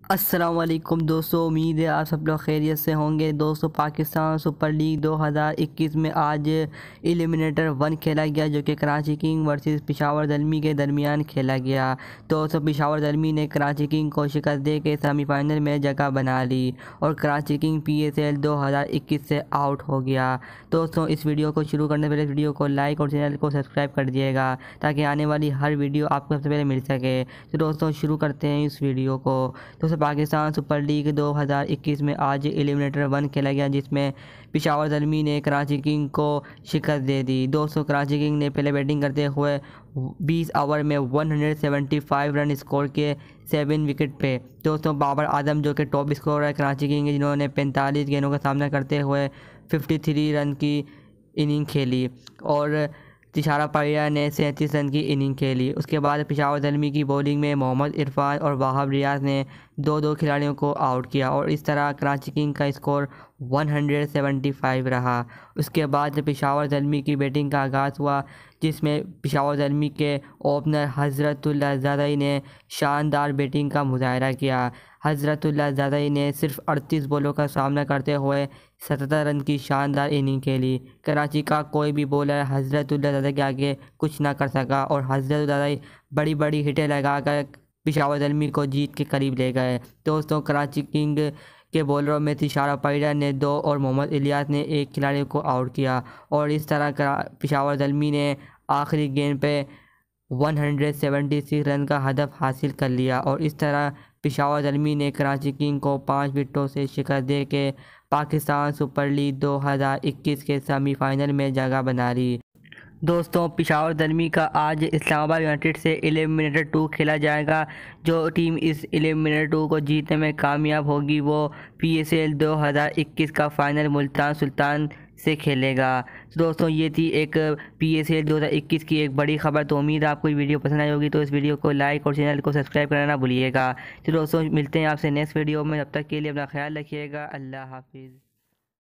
अस्सलामुअलैकुम दोस्तों, उम्मीद है आप सब लोग खैरियत से होंगे। दोस्तों, पाकिस्तान सुपर लीग 2021 में आज एलिमिनेटर 1 खेला गया, जो कि कराची किंग वर्सेस पेशावर ज़ल्मी के दरमियान खेला गया। दोस्तों, पेशावर ज़ल्मी ने कराची किंग को शिकस्त दे के सेमीफाइनल में जगह बना ली और कराची किंग PSL 2021 से आउट हो गया। दोस्तों, इस वीडियो को शुरू करने से पहले वीडियो को लाइक और चैनल को सब्सक्राइब कर दिएगा ताकि आने वाली हर वीडियो आपको सबसे पहले मिल सके। तो दोस्तों, शुरू करते हैं इस वीडियो को। दोस्तों, पाकिस्तान सुपर लीग 2021 में आज एलिमिनेटर 1 खेला गया, जिसमें पेशावर ज़ल्मी ने कराची किंग को शिकस्त दे दी। दोस्तों, कराची किंग ने पहले बैटिंग करते हुए 20 ओवर में 175 रन स्कोर किए 7 विकेट पे। दोस्तों, बाबर आजम जो कि टॉप स्कोर है कराची किंग, जिन्होंने 45 गेंदों का सामना करते हुए 53 रन की इनिंग खेली और तिशारा पारिया ने 37 रन की इनिंग खेली। उसके बाद पेशावर ज़ल्मी की बॉलिंग में मोहम्मद इरफान और वाहब रियाज ने दो खिलाड़ियों को आउट किया और इस तरह कराची किंग का स्कोर 175 रहा। उसके बाद पेशावर ज़ल्मी की बैटिंग का आगाज़ हुआ, जिसमें पेशावर ज़ल्मी के ओपनर हज़रतुल्लाह ज़ाज़ी ने शानदार बैटिंग का मुजाहरा किया। हज़रतुल्लाह ज़ाज़ी ने सिर्फ 38 बॉलों का सामना करते हुए 77 रन की शानदार इनिंग खेली। कराची का कोई भी बॉलर हज़रतुल्लाह ज़ाज़ी के आगे कुछ ना कर सका और हज़रतुल्लाह ज़ाज़ी बड़ी बड़ी हिटें लगाकर पेशावर ज़ल्मी को जीत के करीब ले गए। दोस्तों, कराची किंग के बॉलरों में तिशारा पारिया ने 2 और मोहम्मद इलियास ने 1 खिलाड़ी को आउट किया और इस तरह पेशावर ज़ल्मी ने आखिरी गेंद पे 176 रन का हदफ हासिल कर लिया और इस तरह पेशावर ज़ल्मी ने कराची किंग को 5 विकेटों से शिकस्त दे के पाकिस्तान सुपर लीग 2021 के सेमीफाइनल में जगह बना ली। दोस्तों, पेशावर ज़ल्मी का आज इस्लामाबाद यूनाइटेड से एलिमिनेटर 2 खेला जाएगा। जो टीम इस एलिमिनेटर 2 को जीतने में कामयाब होगी वो PSL 2021 का फ़ाइनल मुल्तान सुल्तान से खेलेगा। तो दोस्तों, ये थी एक PSL 2021 की एक बड़ी खबर। तो उम्मीद है आपको ये वीडियो पसंद आई होगी, तो इस वीडियो को लाइक और चैनल को सब्सक्राइब करना ना भूलिएगा। तो दोस्तों, मिलते हैं आपसे नेक्स्ट वीडियो में। तब तक के लिए अपना ख्याल रखिएगा। अल्लाह हाफिज़।